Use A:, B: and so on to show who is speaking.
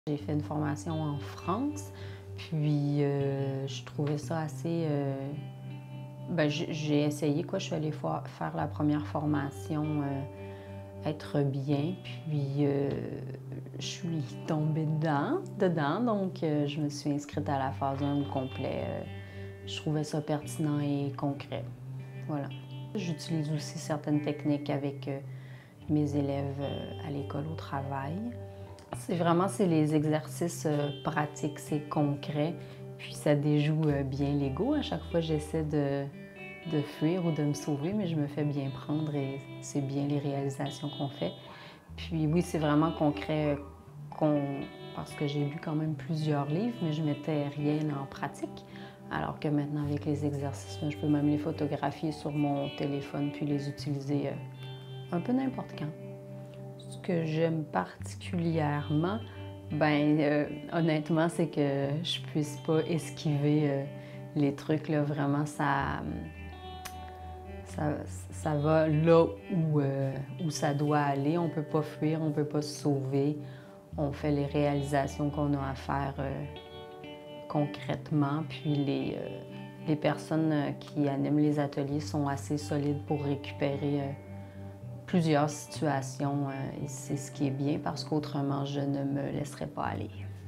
A: J'ai fait une formation en France, puis je trouvais ça assez... j'ai essayé, quoi. Je suis allée faire la première formation, être bien, puis je suis tombée dedans, donc je me suis inscrite à la phase 1 au complet. Je trouvais ça pertinent et concret. Voilà. J'utilise aussi certaines techniques avec mes élèves à l'école, au travail. C'est les exercices pratiques, c'est concret, puis ça déjoue bien l'ego. À chaque fois, j'essaie de fuir ou de me sauver, mais je me fais bien prendre et c'est bien les réalisations qu'on fait. Puis oui, c'est vraiment concret parce que j'ai lu quand même plusieurs livres, mais je mettais rien en pratique. Alors que maintenant, avec les exercices, je peux même les photographier sur mon téléphone puis les utiliser un peu n'importe quand. Ce que j'aime particulièrement, honnêtement, c'est que je puisse pas esquiver les trucs, là. Vraiment, ça va là où ça doit aller. On peut pas fuir, on peut pas se sauver. On fait les réalisations qu'on a à faire concrètement. Puis les personnes qui animent les ateliers sont assez solides pour récupérer plusieurs situations et c'est ce qui est bien parce qu'autrement, je ne me laisserais pas aller.